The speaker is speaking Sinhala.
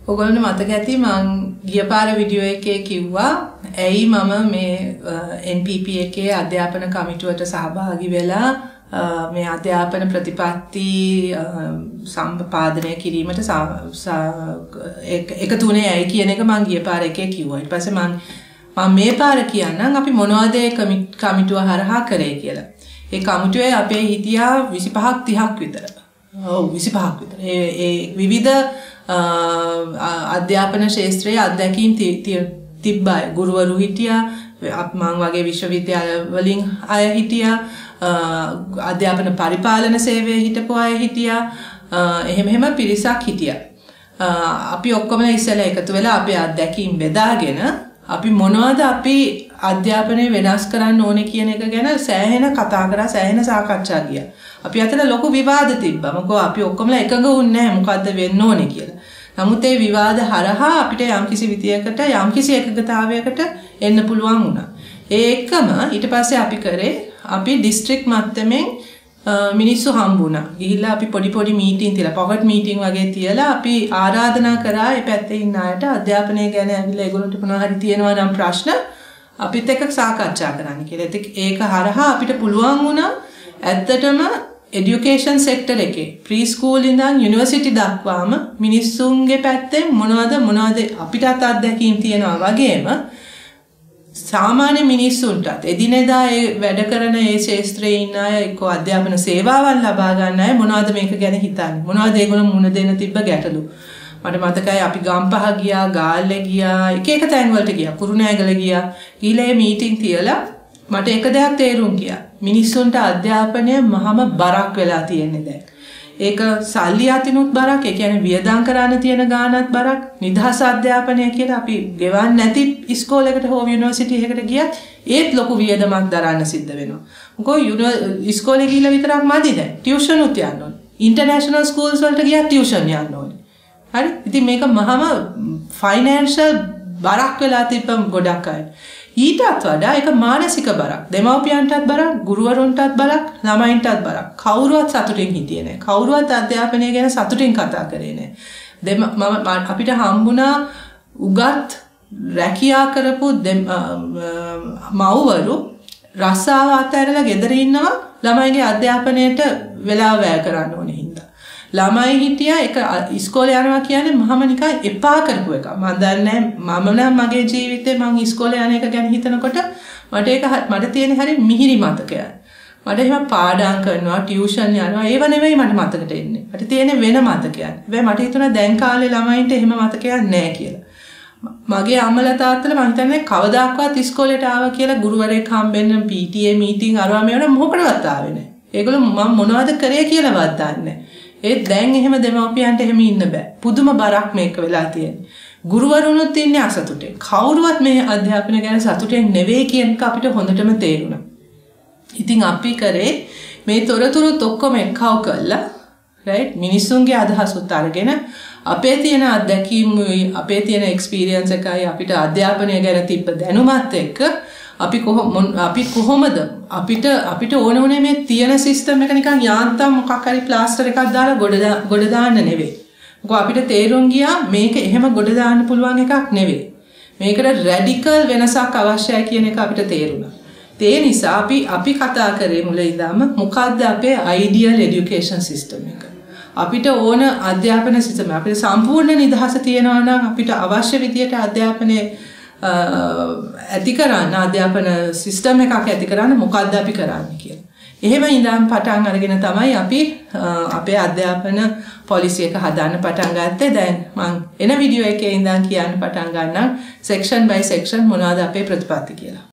ඔයගොල්ලෝ මතක ඇති මම ගිය පාර වීඩියෝ එකේ කිව්වා ඇයි මම මේ NPP එකේ අධ්‍යාපන කමිටුවට සහභාගී වෙලා මේ අධ්‍යාපන ප්‍රතිපත්ති සම්පාදනය කිරීමට එකතු වුණේ ඇයි කියන එක මම ගිය පාර එකේ කිව්වා. ඊට පස්සේ මම මේ පාර කියන්නම් අපි මොනවද ඒ කමිටුව හරහා කරේ කියලා. ඒ කමිටුවේ අපේ හිටියා 25ක් 30ක් විතර. ඔව් 25ක් විතර. ඒ විවිධ අධ්‍යාපන ශාස්ත්‍රයේ අධ්‍යක්ීම් තිබ්බා. ගුරුවරු හිටියා, මම වගේ විශ්වවිද්‍යාල වලින් අය හිටියා, අධ්‍යාපන පරිපාලන සේවයේ හිටපු අය හිටියා, එහෙම පිරිසක් හිටියා. අපි ඔක්කොම ඉස්සෙල්ලා එකතු වෙලා අපේ අධ්‍යක්ීම් බෙදාගෙන අපි මොනවද අපි අධ්‍යාපනය වෙනස් කරන්න ඕනේ කියන එක ගැන සෑහෙන කතා කරා, සෑහෙන සාකච්ඡා ගියා. අපි අතර ලොකු විවාද තිබ්බා. මොකද අපි ඔක්කොම එකඟ වුණේ නැහැ මොකද්ද වෙන්න ඕනේ කියලා. නමුත් ඒ විවාද හරහා අපිට යම්කිසි විදියකට යම්කිසි එකඟතාවයකට එන්න පුළුවන් වුණා. ඒ එක්කම ඊට පස්සේ අපි කරේ අපි දිස්ත්‍රික් මට්ටමින් මිනිස්සු හම්බුණා. ගිහිල්ලා අපි පොඩි මීටින් තියලා පොකට් මීටින් වගේ තියලා අපි ආරාධනා කරා මේ පැත්තේ ඉන්න අයට අධ්‍යාපනය ගැන ඇවිල්ලා ඒගොල්ලන්ට මොනවා හරි තියෙනවා නම් ප්‍රශ්න අපිත් එක්ක සාකච්ඡා කරන්න කියලා. ඒක හරහා අපිට පුළුවන් වුණා ඇත්තටම එඩියුකේෂන් සෙක්ටර් එකේ ප්‍රී ස්කූල් ඉඳන් යුනිවර්සිටි දක්වාම මිනිස්සුන්ගේ පැත්තෙන් මොනවද අපිටත් අත්දැකීම් තියෙනවා වගේම සාමාන්‍ය මිනිස්සුන්ටත් එදිනෙදා ඒ වැඩ කරන ඒ ශාස්ත්‍රයේ ඉන්න අය එක්ක අධ්‍යාපන සේවාවන් ලබා ගන්න අය මොනවද මේක ගැන හිතන්නේ, මොනවද ඒගොල්ලෝ මුණ දෙන්න තිබ්බ ගැටලු. මට මතකයි අපි ගම්පහ ගියා, ගාල්ලේ ගියා, එක තැන් වලට ගියා, කුරුණෑගල ගියා. ඊළඟ මීටින් තියලා මට එක දෙයක් තේරුම් ගියා. මිනිස්සුන්ට අධ්‍යාපනය මහම බරක් වෙලා තියෙන්නේ දැන්. ඒක සල්ලි අතිනුත් බරක්, ඒ කියන්නේ වියදම් කරන්න තියෙන ගාණත් බරක්. නිදහස් අධ්‍යාපනය කියලා අපි ගෙවන්නේ නැති ඉස්කෝලේකට හෝ යුනිවර්සිටි එකකට ගියත් ඒත් ලොකු වියදමක් දරන්න සිද්ධ වෙනවා. මොකද ඉස්කෝලේ ගිහිල්ලා විතරක් මදි දැන්. ටියුෂන් උත් යන්න ඕනේ. ඉන්ටර්නැෂනල් ස්කූල්ස් වලට ගියත් ටියුෂන් යන්න ඕනේ. හරි? ඉතින් මේක මහම ෆයිනෑන්ෂල් බරක් වෙලා තිබ්බම ගොඩක් අය. ඊටත් වඩා ඒක මානසික බරක්. දෙමව්පියන්ටත් බරක්, ගුරුවරුන්ටත් බරක්, ළමයින්ටත් බරක්. කවුරුවත් සතුටින් හිටියේ නැහැ. කවුරුවත් අධ්‍යාපනය ගැන සතුටින් කතා කරේ නැහැ. අපිට හම්බුණා උගත් රැකියා කරපු මව්වරු රස්සාව අතහැරලා ගෙදර ඉන්නවා ළමයිගේ අධ්‍යාපනයට වෙලාව වැය කරන්න ඕනේ හින්දා. ළමයි හිටියා ඒක ඉස්කෝලේ යනවා කියන්නේ මහම නිකන් එපා කරපු එක. මම දන්නේ මම නම් මගේ ජීවිතේ මම ඉස්කෝලේ යන එක ගැන හිතනකොට මට තියෙන හරිය මිහිරි මතකයක්. මට එහෙම පාඩම් කරනවා, ටියුෂන් යනවා, ඒව නෙවෙයි මට මතකට එන්නේ. මට තියෙන වෙන මතකයක්. හැබැයි මට හිතුණා දැන් කාලේ ළමයින්ට එහෙම මතකයක් නැහැ කියලා. මගේ අම්මලා තාත්තලා මම හිතන්නේ කවදාකවත් ඉස්කෝලේට ආවා කියලා ගුරුවරයෙක් හම්බෙන්න PTA මීටින් අරවා මේවන මොකටවත් ආවේ නැහැ. ඒගොල්ලෝ මම මොනවද කරේ කියලාවත් දන්නේ නැහැ. ඒත් දැන් එහෙම දෙමව්පියන්ට එහෙම ඉන්න බෑ. පුදුම බරක් මේක වෙලා තියෙන්නේ. ගුරුවරුනුත් ඉන්නේ අසතුටෙන්. කවුරුවත් මේ අධ්‍යාපනය ගැන සතුටෙන් නෙවෙයි කියන එක අපිට හොඳටම තේරුණා. ඉතින් අපි කරේ මේ තොරතුරුත් ඔක්කොම එකව කළා. රයිට්? මිනිස්සුන්ගේ අදහසුත් අරගෙන අපේ තියෙන අත්දැකීම්, අපේ තියෙන එක්ස්පීරියන්ස් එකයි අපිට අධ්‍යාපනය ගැන තිබ්බ දැනුමත් එක්ක අපි කොහොමද අපිට ඕන උනේ මේ තියෙන සිස්ටම් එක නිකන් යාන්තම් මොකක් හරි ප්ලාස්ටර් එකක් දාලා ගොඩ දාන්න නෙවෙයි. මොකද අපිට තේරුම් ගියා මේක එහෙම ගොඩ දාන්න පුළුවන් එකක් නෙවෙයි. මේකට රැඩිකල් වෙනසක් අවශ්‍යයි කියන එක අපිට තේරුණා. ඒ නිසා අපි කතා කරේ මුල ඉඳන්ම මොකද්ද අපේ අයිඩියල් এডুকেෂන් සිස්ටම් එක. අපිට ඕන අධ්‍යාපන සිස්ටම අපිට සම්පූර්ණ නිදහස තියෙනවා නම් අපිට අවශ්‍ය විදියට අධ්‍යාපනයේ ඇති කරන්න අධ්‍යාපන සිස්ටම් එකක් ඇති කරන්න මොකද්ද අපි කරන්නේ කියලා. එහෙම ඉඳන් පටන් අරගෙන තමයි අපි අපේ අධ්‍යාපන පොලිසි එක හදාන්න පටන් ගත්තේ. දැන් මම එන වීඩියෝ එකේ ඉඳන් කියන්න පටන් ගන්නම් සෙක්ෂන් බයි සෙක්ෂන් මොනවද අපේ ප්‍රතිපත්ති කියලා.